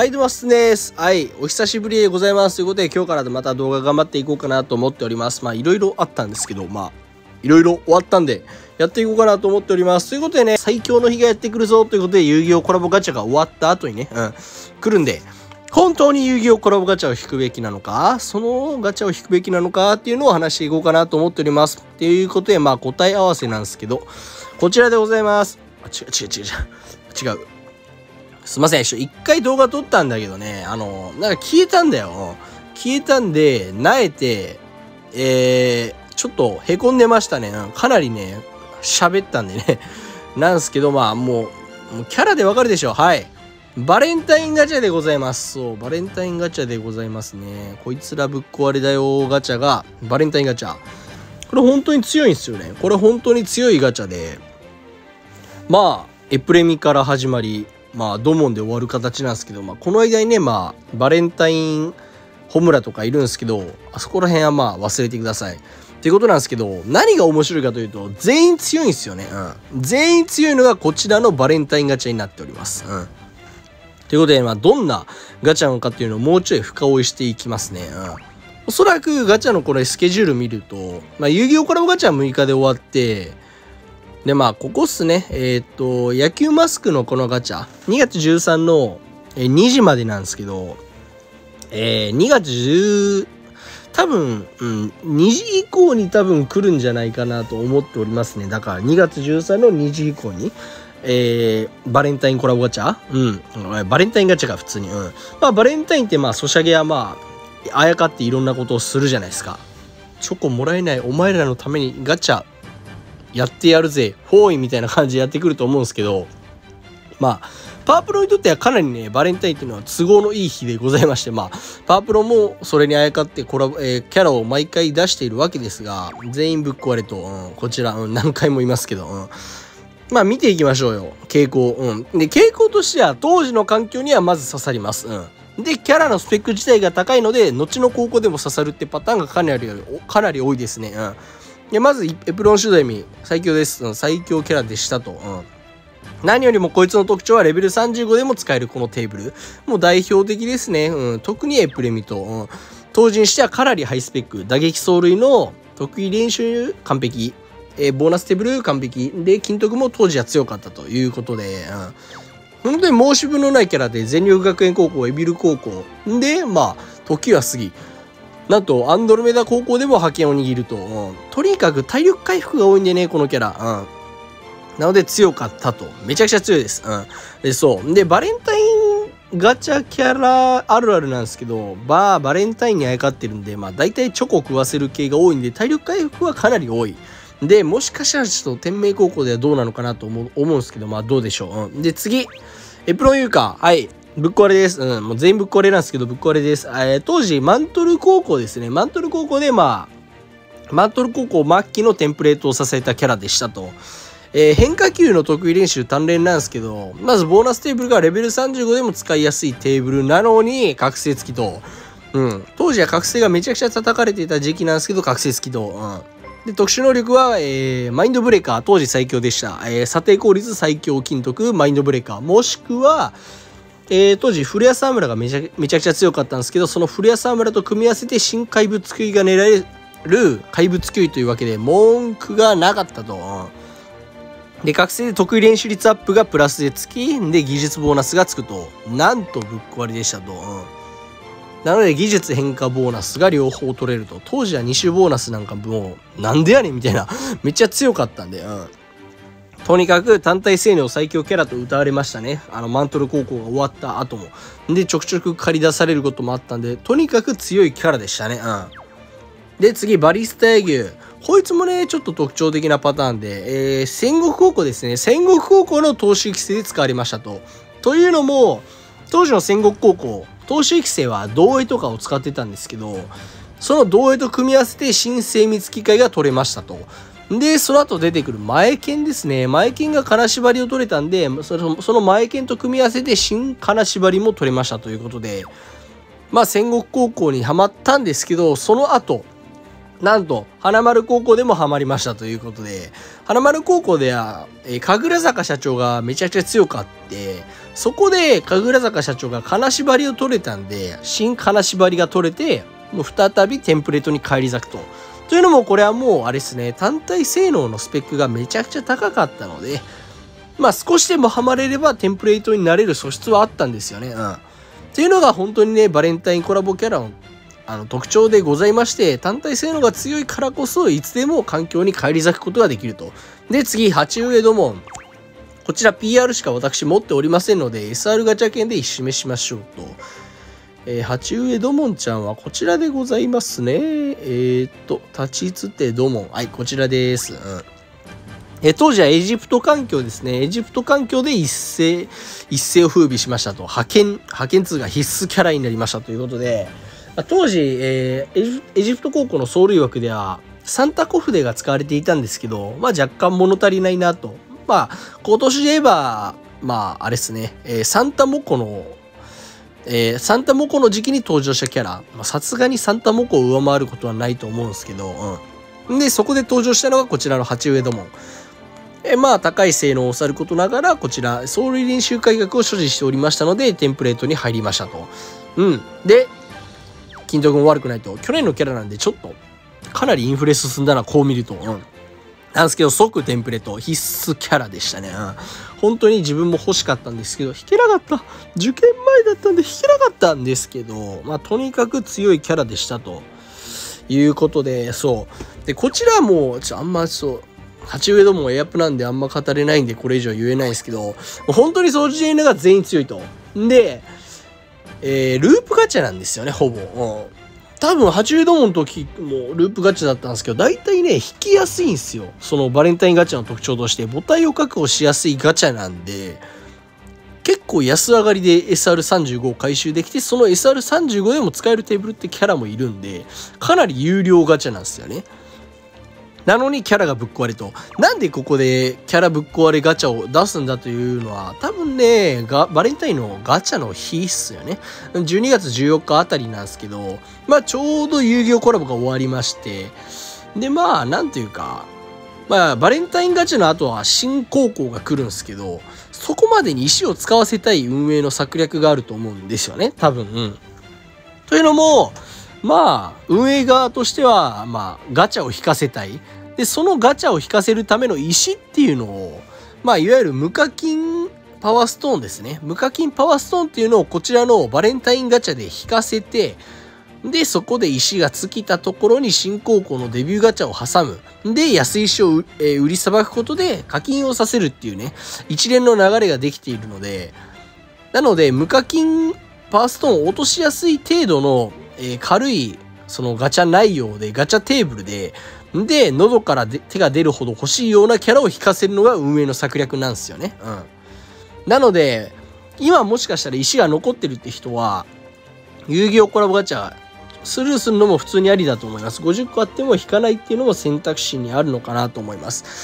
はい、どうもすです。はい、お久しぶりでございます。ということで、今日からまた動画頑張っていこうかなと思っております。いろいろあったんですけど、いろいろ終わったんで、やっていこうかなと思っております。ということでね、最強の日がやってくるぞということで、遊戯王コラボガチャが終わった後にね、来るんで、本当に遊戯王コラボガチャを引くべきなのか、そのガチャを引くべきなのかっていうのを話していこうかなと思っております。ということで、答え合わせなんですけど、こちらでございます。違う。すいません。一回動画撮ったんだけどね、なんか消えたんだよ。消えたんで、なえて、ちょっと凹んでましたね。かなりね、喋ったんでね。なんですけど、もうキャラでわかるでしょ。はい。バレンタインガチャでございます。そう、バレンタインガチャでございますね。こいつらぶっ壊れだよガチャが、バレンタインガチャ。これ本当に強いんですよね。これ本当に強いガチャで、エプレミから始まり、ドモンで終わる形なんですけど、この間にね、バレンタインホムラとかいるんですけど、あそこら辺は忘れてください。っていうことなんですけど、何が面白いかというと、全員強いんですよね。全員強いのがこちらのバレンタインガチャになっております。ということで、どんなガチャなのかっていうのをもうちょい深追いしていきますね。おそらくガチャのこれスケジュール見ると、遊戯王コラボガチャは6日で終わって、で、ここっすね。野球マスクのこのガチャ、2月13の2時までなんですけど、2月10、多分、2時以降に多分来るんじゃないかなと思っておりますね。だから2月13の2時以降に、バレンタインコラボガチャバレンタインガチャが普通に。バレンタインってソシャゲはあやかっていろんなことをするじゃないですか。チョコもらえないお前らのためにガチャ、やってやるぜ、フォーイみたいな感じでやってくると思うんですけど、パワープロにとってはかなりね、バレンタインっていうのは都合のいい日でございまして、パワープロもそれにあやかってキャラを毎回出しているわけですが、全員ぶっ壊れと、こちら、何回も言いますけど、見ていきましょうよ、傾向。で、傾向としては、当時の環境にはまず刺さります。で、キャラのスペック自体が高いので、後の高校でも刺さるってパターンがかなり多いですね。でまずエプロンシュドエミ最強です。最強キャラでしたと。何よりもこいつの特徴はレベル35でも使えるこのテーブル。もう代表的ですね。特にエプレミと、当時にしてはかなりハイスペック。打撃走塁の得意練習完璧。ボーナステーブル完璧。で、金徳も当時は強かったということで、本当に申し分のないキャラで全力学園高校、エビル高校。で、時は過ぎ。なんと、アンドロメダ高校でも覇権を握ると、とにかく体力回復が多いんでね、このキャラ。なので強かったと。めちゃくちゃ強いです。で、そう。で、バレンタインガチャキャラあるあるなんですけど、バレンタインにあやかってるんで、大体チョコを食わせる系が多いんで、体力回復はかなり多い。で、もしかしたらちょっと天明高校ではどうなのかなと思うんですけど、どうでしょう。で、次。エプロンユーカー。はい。ぶっ壊れです。もう全員ぶっ壊れなんですけど、ぶっ壊れです。当時、マントル高校ですね。マントル高校で、マントル高校末期のテンプレートを支えたキャラでしたと。変化球の得意練習鍛錬なんですけど、まずボーナステーブルがレベル35でも使いやすいテーブルなのに、覚醒付きと。当時は覚醒がめちゃくちゃ叩かれていた時期なんですけど、覚醒付きと。で、特殊能力は、マインドブレーカー、当時最強でした。査定効率最強金徳、マインドブレーカー。もしくは、当時、古谷沢村がめちゃくちゃ強かったんですけど、その古谷沢村と組み合わせて新怪物級位が狙える怪物級位というわけで、文句がなかったと。で、覚醒で得意練習率アップがプラスでつき、で、技術ボーナスがつくと。なんとぶっ壊れでしたと。なので、技術変化ボーナスが両方取れると。当時は2種ボーナスなんかもう、なんでやねんみたいな。めっちゃ強かったんで、とにかく単体性能最強キャラと歌われましたね。マントル高校が終わった後も。で、ちょくちょく借り出されることもあったんで、とにかく強いキャラでしたね。で、次、バリスタ野球。こいつもね、ちょっと特徴的なパターンで、戦国高校ですね。戦国高校の投手育成で使われましたと。というのも、当時の戦国高校、投手育成は同影とかを使ってたんですけど、その同影と組み合わせて新精密機械が取れましたと。で、その後出てくる前剣ですね。前剣が金縛りを取れたんで、その前剣と組み合わせて新金縛りも取れましたということで、戦国高校にはまったんですけど、その後、なんと、花丸高校でもハマりましたということで、花丸高校では、神楽坂社長がめちゃくちゃ強かって、 そこで神楽坂社長が金縛りを取れたんで、新金縛りが取れて、もう再びテンプレートに返り咲くと。というのもこれはもうあれですね、単体性能のスペックがめちゃくちゃ高かったので、まあ少しでもハマれればテンプレートになれる素質はあったんですよね。っていうのが本当にね、バレンタインコラボキャラの特徴でございまして、単体性能が強いからこそいつでも環境に返り咲くことができると。で、次、鉢植えドモン。こちら PR しか私持っておりませんので、SR ガチャ券で一示しましょうと。鉢植えドモンちゃんはこちらでございますね。立ちつてドモン。はい、こちらです。当時はエジプト環境ですね。エジプト環境で一世を風靡しましたと。派遣2が必須キャラになりましたということで、当時、エジプト高校の走塁枠ではサンタコ筆が使われていたんですけど、まあ若干物足りないなと。まあ今年で言えば、まああれですね、サンタモコの時期に登場したキャラ、さすがにサンタモコを上回ることはないと思うんですけど、で、そこで登場したのがこちらの鉢植えドモン。まあ高い性能をさることながら、こちら走塁練習改革を所持しておりましたので、テンプレートに入りましたと。で、金斗君悪くないと。去年のキャラなんでちょっとかなりインフレ進んだな、こう見ると。なんですけど、即テンプレート必須キャラでしたね。本当に自分も欲しかったんですけど、引けなかった。受験前だったんで引けなかったんですけど、まあとにかく強いキャラでしたということで、そう。で、こちらはもう、あんま鉢植えどもエアップなんであんま語れないんでこれ以上言えないですけど、本当に掃除ジェイナが全員強いと。で、ループガチャなんですよね、ほぼ。多分、鉢植えどもの時もループガチャだったんですけど、大体ね、引きやすいんですよ。そのバレンタインガチャの特徴として、母体を確保しやすいガチャなんで、結構安上がりで SR35 を回収できて、その SR35 でも使えるテーブルってキャラもいるんで、かなり有料ガチャなんですよね。なのにキャラがぶっ壊れと。なんでここでキャラぶっ壊れガチャを出すんだというのは、多分ね、バレンタインのガチャの日っすよね。12月14日あたりなんですけど、まあちょうど遊戯王コラボが終わりまして、でまあなんというか、まあバレンタインガチャの後は新高校が来るんですけど、そこまでに石を使わせたい運営の策略があると思うんですよね、多分。というのも、まあ、運営側としては、まあ、ガチャを引かせたい。で、そのガチャを引かせるための石っていうのを、まあ、いわゆる無課金パワーストーンですね。無課金パワーストーンっていうのをこちらのバレンタインガチャで引かせて、で、そこで石が尽きたところに新高校のデビューガチャを挟む。で、安い石を売りさばくことで課金をさせるっていうね、一連の流れができているので、なので、無課金パワーストーンを落としやすい程度の軽いそのガチャ内容でガチャテーブルで喉から手が出るほど欲しいようなキャラを引かせるのが運営の策略なんですよね。なので今もしかしたら石が残ってるって人は遊戯王コラボガチャスルーするのも普通にありだと思います。50個あっても引かないっていうのも選択肢にあるのかなと思います。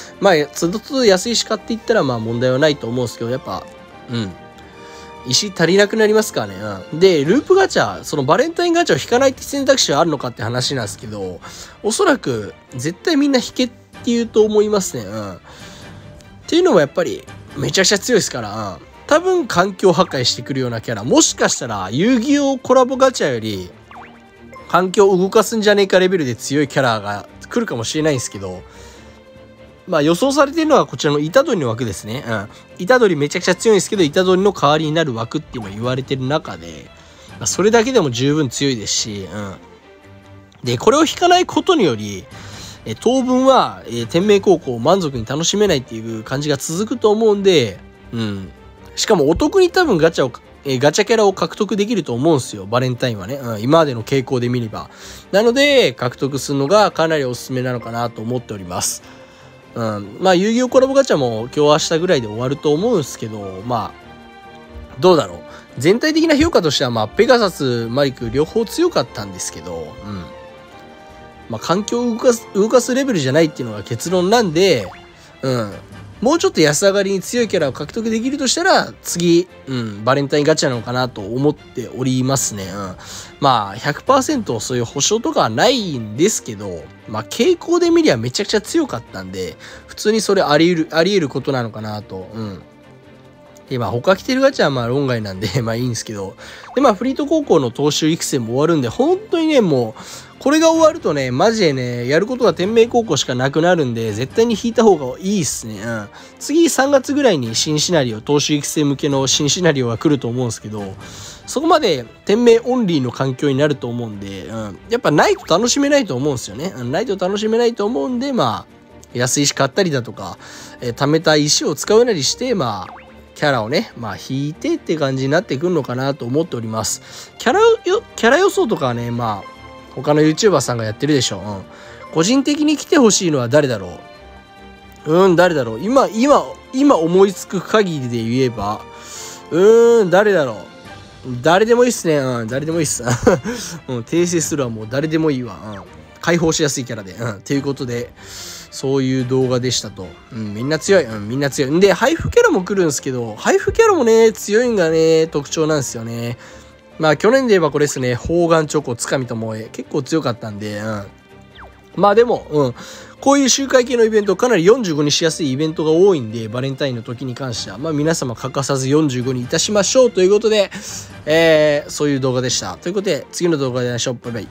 まあつどつど安い石買っていったらまあ問題はないと思うんですけど、やっぱ石足りなくなりますからね。で、ループガチャ、そのバレンタインガチャを引かないって選択肢はあるのかって話なんですけど、おそらく絶対みんな引けって言うと思いますね。っていうのもやっぱりめちゃくちゃ強いですから、多分環境破壊してくるようなキャラ、もしかしたら遊戯王コラボガチャより環境を動かすんじゃねえかレベルで強いキャラが来るかもしれないんですけど、まあ予想されているのはこちらの虎杖の枠ですね。虎杖めちゃくちゃ強いんですけど、虎杖の代わりになる枠っていうのを言われてる中で、まあ、それだけでも十分強いですし、で、これを引かないことにより、当分は、天明高校を満足に楽しめないっていう感じが続くと思うんで、しかもお得に多分ガチャキャラを獲得できると思うんですよ、バレンタインはね。今までの傾向で見れば。なので、獲得するのがかなりおすすめなのかなと思っております。まあ遊戯王コラボガチャも今日明日ぐらいで終わると思うんですけど、まあどうだろう、全体的な評価としてはまあペガサスマリク両方強かったんですけど、まあ環境を動かすレベルじゃないっていうのが結論なんで、もうちょっと安上がりに強いキャラを獲得できるとしたら次、バレンタインガチャなのかなと思っておりますね。まあ 100% そういう保証とかはないんですけど、まあ傾向で見りゃめちゃくちゃ強かったんで、普通にそれあり得ることなのかなと。 で、まあ他来てるガチャはまあ論外なんで、まあいいんですけど。で、まあフリート高校の投手育成も終わるんで、本当にね、もう、これが終わるとね、マジでね、やることが天明高校しかなくなるんで、絶対に引いた方がいいっすね。うん。次3月ぐらいに新シナリオ、投手育成向けの新シナリオが来ると思うんですけど、そこまで天明オンリーの環境になると思うんで、うん。やっぱないと楽しめないと思うんですよね。ないと楽しめないと思うんで、まあ、安い石買ったりだとか、貯めた石を使うなりして、まあ、キャラをね、まあ引いてって感じになってくるのかなと思っております。キャラ予想とかはね、まあ、他の YouTuber さんがやってるでしょ。うん。個人的に来てほしいのは誰だろう。誰だろう。今思いつく限りで言えば、誰だろう。誰でもいいっすね。うん、誰でもいいっす。うん、訂正するはもう誰でもいいわ。うん。解放しやすいキャラで。うん。ということで、そういう動画でしたと。うん、みんな強い。うん、みんな強い。んで、配布キャラも来るんですけど、配布キャラもね、強いんがね、特徴なんですよね。まあ、去年で言えばこれですね、砲丸チョコ、つかみともえ、結構強かったんで、うん。まあでも、うん。こういう周回系のイベント、かなり45にしやすいイベントが多いんで、バレンタインの時に関しては、まあ皆様欠かさず45にいたしましょうということで、そういう動画でした。ということで、次の動画で会いましょう。バイバイ。